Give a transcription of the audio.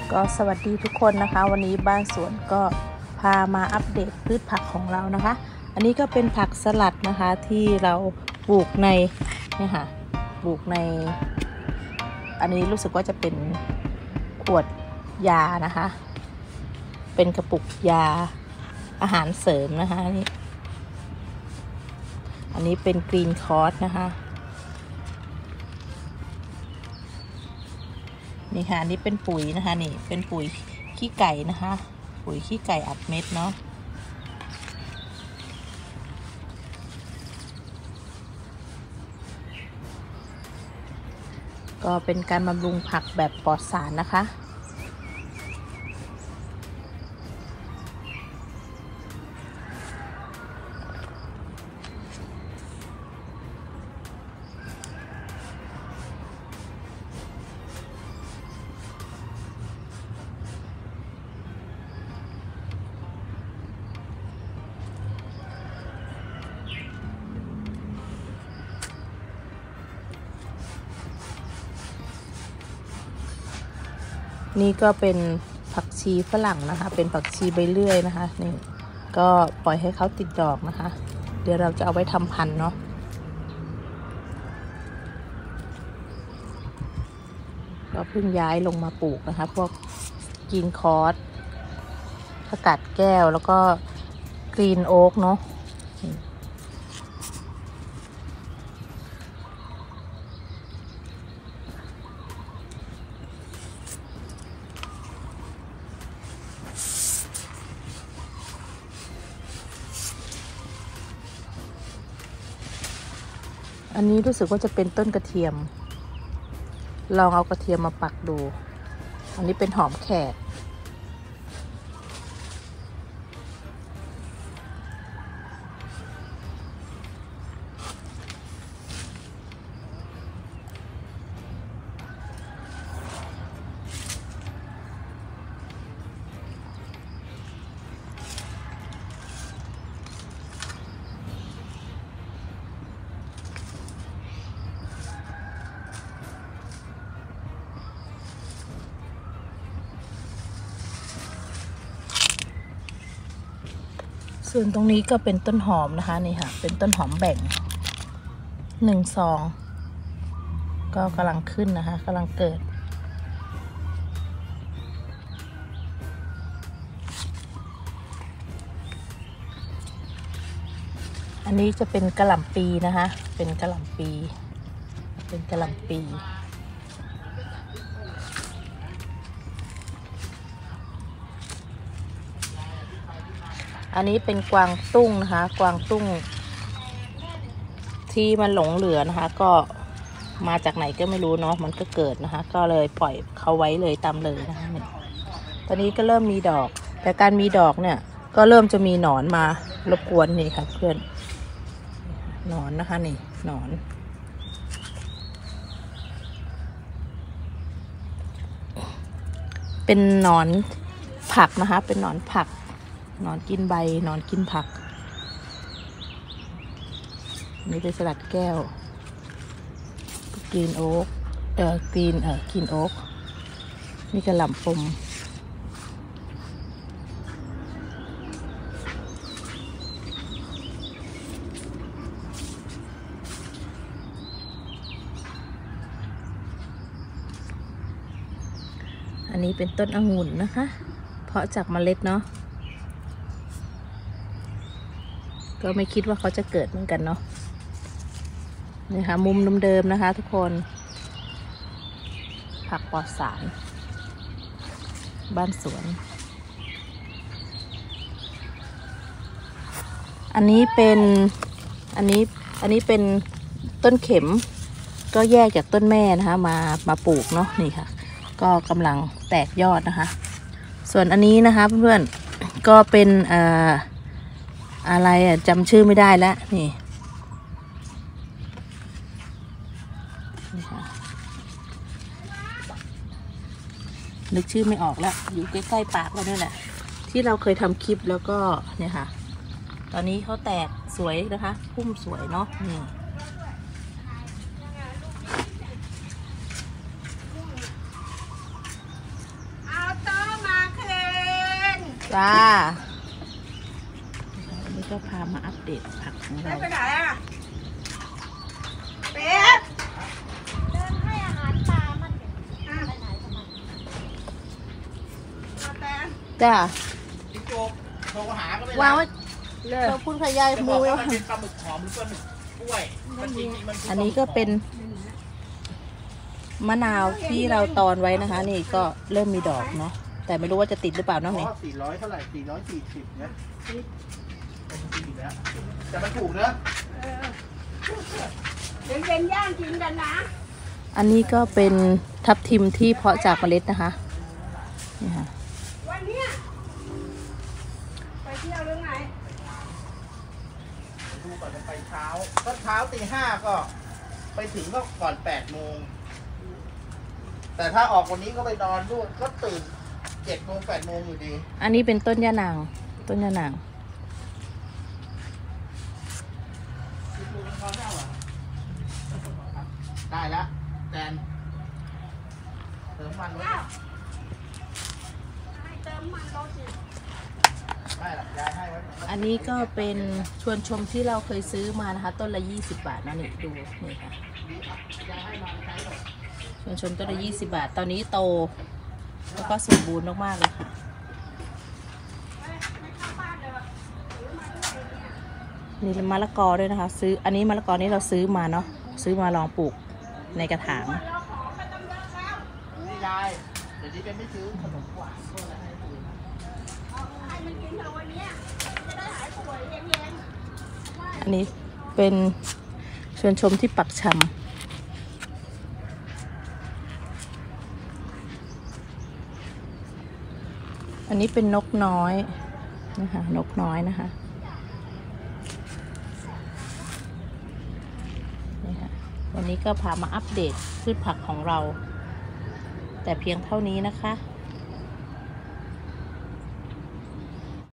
ก็สวัสดีทุกคนนะคะวันนี้บ้านสวนก็พามาอัปเดตพืชผักของเรานะคะอันนี้ก็เป็นผักสลัดนะคะที่เราปลูกในเนี่ยค่ะปลูกในอันนี้รู้สึกว่าจะเป็นขวดยานะคะเป็นกระปุกยาอาหารเสริมนะคะอันนี้เป็นกรีนคอร์สนะคะนี่ค่ะนี่เป็นปุ๋ยนะคะนี่เป็นปุ๋ยขี้ไก่นะคะปุ๋ยขี้ไก่อัดเม็ดเนาะก็เป็นการบำรุงผักแบบปลอดสารนะคะนี่ก็เป็นผักชีฝรั่งนะคะเป็นผักชีใบเลื่อยนะคะนี่ก็ปล่อยให้เขาติดดอกนะคะเดี๋ยวเราจะเอาไว้ทำพันธุ์เนาะก็เพิ่งย้ายลงมาปลูกนะคะพวกกรีนคอร์สผักกาดแก้วแล้วก็กรีนโอ๊กเนาะอันนี้รู้สึกว่าจะเป็นต้นกระเทียมลองเอากระเทียมมาปักดูอันนี้เป็นหอมแขกส่วนตรงนี้ก็เป็นต้นหอมนะคะนี่ค่ะเป็นต้นหอมแบ่ง1 ซองก็กำลังขึ้นนะคะกำลังเกิดอันนี้จะเป็นกะหล่ำปีนะคะเป็นกะหล่ำปีอันนี้เป็นกวางตุ้งนะคะกวางตุ้งที่มันหลงเหลือนะคะก็มาจากไหนก็ไม่รู้เนาะมันก็เกิดนะคะก็เลยปล่อยเขาไว้เลยตามเลยนะคะตอนนี้ก็เริ่มมีดอกแต่การมีดอกเนี่ยก็เริ่มจะมีหนอนมารบกวนนี่ค่ะเพื่อนหนอนนะคะนี่หนอนเป็นหนอนผักนะคะเป็นหนอนผักหนอนกินใบหนอนกินผักนี่เป็นสลัดแก้วกรีนโอ๊กกรีนโอ๊กนี่กระหล่ำปมอันนี้เป็นต้นองุ่นนะคะเพาะจากเมล็ดเนาะก็ไม่คิดว่าเขาจะเกิดเหมือนกันเนาะนี่ค่ะมุมเดิมๆนะคะทุกคนผักปลอดสารบ้านสวนอันนี้เป็นต้นเข็มก็แยกจากต้นแม่นะคะมาปลูกเนาะนี่ค่ะก็กำลังแตกยอดนะคะส่วนอันนี้นะคะเพื่อนๆก็เป็นอะไรจำชื่อไม่ได้แล้วนี่นึกชื่อไม่ออกแล้วอยู่ใกล้ๆปากเราเนี่ยแหละที่เราเคยทำคลิปแล้วก็เนี่ยค่ะตอนนี้เขาแตกสวยนะคะพุ่มสวยเนาะนี่เอาตจ้าวันนี้ก็พามาอัปเดตผักของเราไปไหนอ่ะเป็ดเดินให้อาหารปลามันไปไหนของมันจ้าจิ๊กโจ๊กโทรหาก็ไม่วางรับไว้ขอบคุณค่ะยายจะบมูอกว่ามันเป็นปลาหมึกหอมหรือปลาหมึกกล้วยมันจริงๆมันคือันนี้ก็เป็นมะนาวที่เราตอนไว้นะคะ นี่ก็เริ่มมีดอกเนาะแต่ไม่รู้ว่าจะติดหรือเปล่าเนาะนี่ 400เท่าไหร่440นะแล้วแต่มันถูกนะเย็นๆย่างกินกันนะอันนี้ก็เป็นทับทิมที่เพาะจากเมล็ดนะคะนี่ค่ะวันเนี้ยไปเที่ยวหรือไงดูก่อนจะไปเช้าก็เช้าตีห้าก็ไปถึงก็ก่อน8 โมงแต่ถ้าออกวันนี้ก็ไปนอนด้วยก็ตื่น7 โมง 8 โมงอยู่ดีอันนี้เป็นต้นยะนางต้นยะนางได้แล้วแดนเติมมันไว้ให้เติมมันรถสิได้หรอกยายให้ไว้อันนี้ก็เป็นชวนชมที่เราเคยซื้อมานะคะ ต้นละ20 บาทนะนี่ดูนี่ค่ะยายให้มาใช้หรอกชวนชมต้นละ20 บาท ตอนนี้โตแล้วก็สมบูรณ์มากๆเลยค่ะนี่มะละกอด้วยนะคะ ซื้ออันนี้มะละกอนี่เราซื้อมาเนาะซื้อมาลองปลูกในกระถางนี่ยายเดี๋ยวนี้เป็นไม่ซื้อขนมหวานพวกอะไรให้ดูนะให้มันกินเถอะวันเนี้ยจะได้หายป่วยเย็นอันนี้เป็นชวนชมที่ปักชำอันนี้เป็นนกน้อยนะคะนกน้อยนะคะนี่ค่ะวันนี้ก็พามาอัปเดตพืชผักของเรา แต่เพียงเท่านี้นะคะ